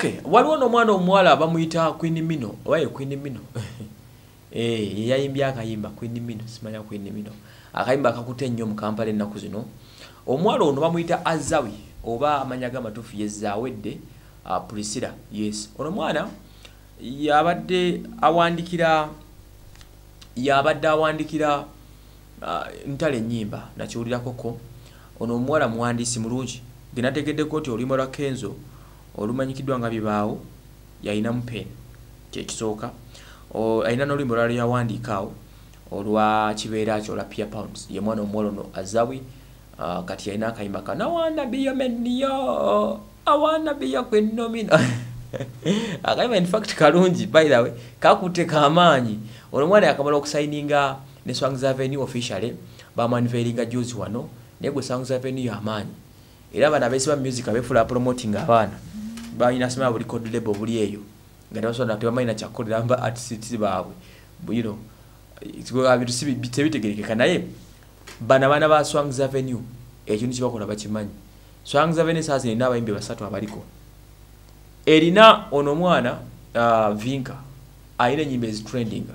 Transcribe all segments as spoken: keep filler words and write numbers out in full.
Okay, waliwo n'omwana omuwala bamuyita Queen Mino, obaye Queen Mino. Eh, yayimbye akayimba Queen Mino, simanya Queen Mino. Akayimba akakutte nnyo mu Kampala ennaku zino. Omwala ono bamuyita Azawi oba amanya gamatuufu yezaawedde uh, Priscilla. Yes. Ono mwana yabadde awandikira yabadde awandikira uh, ntale nnyimba nakiwulirako ko. Ono omwala muwandiisi mulungi. Genategeddeko nti olulimi lwa Kenzo olumanyikiddwa nga bibaawo yalinamu pen kyekisooka. Alina n'olulimi olwala yawandiikaawo olwa kibeera kyo olwa Pia Pounds. Ye mwana omuwala ono Azawi. Uh, kati yalina akayimba ka I wanna be your man yo, I wanna be your Queen Mino. Akayimba in fact kalungi by the way kakutte kamaanyi. Ono mwana yakamala okusayininga ne Songs Avenue officially bamanveringa juzi wano naye gwe Songs Avenue y'amaanyi. Era bana besiba music abefula promoting abaana balina sima buli code label buli eyo nga tebasonda tebamalina kyakolera amba artists baabwe, you know it's abintu sibi bitegerekeka naye bana bana ba Songs Avenue ekintu kibakola bakimanyi. Songs Avenue sasa ina abayimbi basatu abaliko. Erina ono mwana uh, Vinka ayina nyimbe zi trending.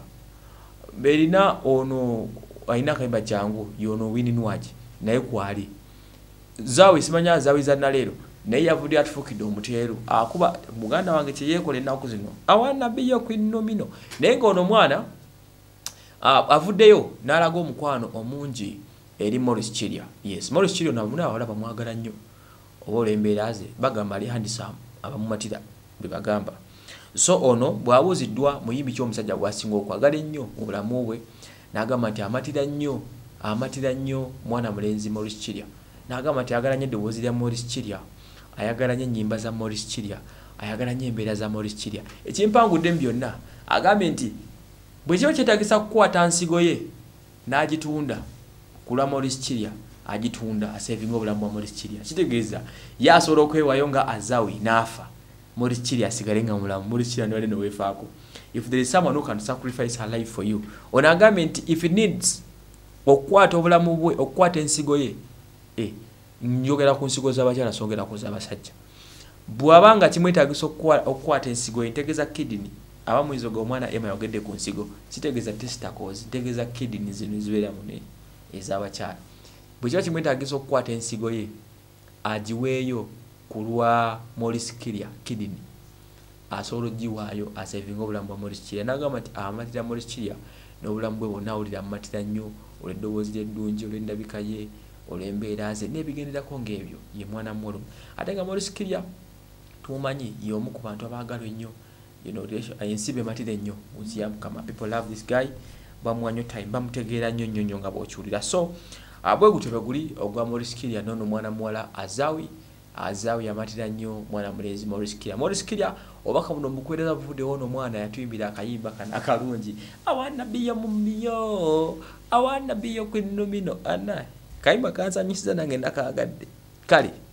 Erina ono ayina kayimba jangu yono Winnie Nwaji naye kwali. Zawi simanya Zawi za nalero naye yavudde atufukidde omuteero akuba muganda wange kyeyekola ennaku zino I wanna be your Queen Mino. Naye ng'ono mwana uh, avuddeyo n'alaga omukwano omungi eri Morris Chiria. Yes, Morris Chiria nabuna abawala bamwagala nnyo oba olw'embeera ze bagamba ali handsome abamumatira bwe bagamba. So ono bw'abuuziddwa muyimbi ki omusajja gwasinga okwagala ennyo mu bulamu bwe n'agamba nti amatira nnyo amatira nnyo mwana mulenzi Morris Chiria. N'agamba nti ayagala nnyo eddoboozi lya Morris Chiria, ayagala nnyo ennyimba za Morris Chiria, ayagala nnyo embeera za Morris Chiria. Ekimpangudde mu byonna agambye nti bwe kiba kyetaagisa kukwata nsigo ye n'agitunda kula Morris Chiria agitunda asevinga obulamu bwa Morris Chiria. Kitegeeza yasobola okwewayo nga Azawi n'afa Morris Chiria asigale nga mulamu. Morris Chiria niwale noweefaako. If there is someone who can sacrifice her life for you, ono agambye nti if it needs okukwata obulamu bwe okukwata ensigo ye eh njogera ku nsigo z'abakyala songera ku z'abasajja. Bw'abanga kimwetaagisa okukwata ensigo ye ntegeeza kidney aba mwizoga omwana Emma yogedde ku nsigo kitegeeza testicles ntegeeza kidney zino zibeera mu ne ez'abakyala. Bwe kiba kimwetaagisa okukwata ensigo ye agiweeyo ku lwa Morris Chiria kidney asobola ogiwaayo asevinga obulamu bwa Morris Chiria. N'agamba nti amatira Morris Chiria n'obulamu bwe bwonna awulira amatira nnyo olw'eddoboozi lye eddungi olw'endabika ye olw'embeera ze n'ebigenderako ng'ebyo ye mwana muwala. Ate nga Morris Chiria tumumanyi ye omu ku bantu abaagalwa ennyo, you know ensibe matira ennyo mu nsi ya Mukama. People love this guy, bamuwa nnyo time, bamutegeera nnyo nnyo nnyo nga bw'okiwulira. So abwe gutyo bwe guli ogwa Morris Chiria n'ono mwana muwala Azawi. Azawi yamatira nnyo mwana mulenzi Morris Chiria. Morris Chiria obaka buno mukwereza buvudde ono mwana yatuyimbira akayimba kana akalungi I wanna be your mumio, I wanna be your Queen Mino. Ana kayimba kansanyisiza nange ndakaagadde kale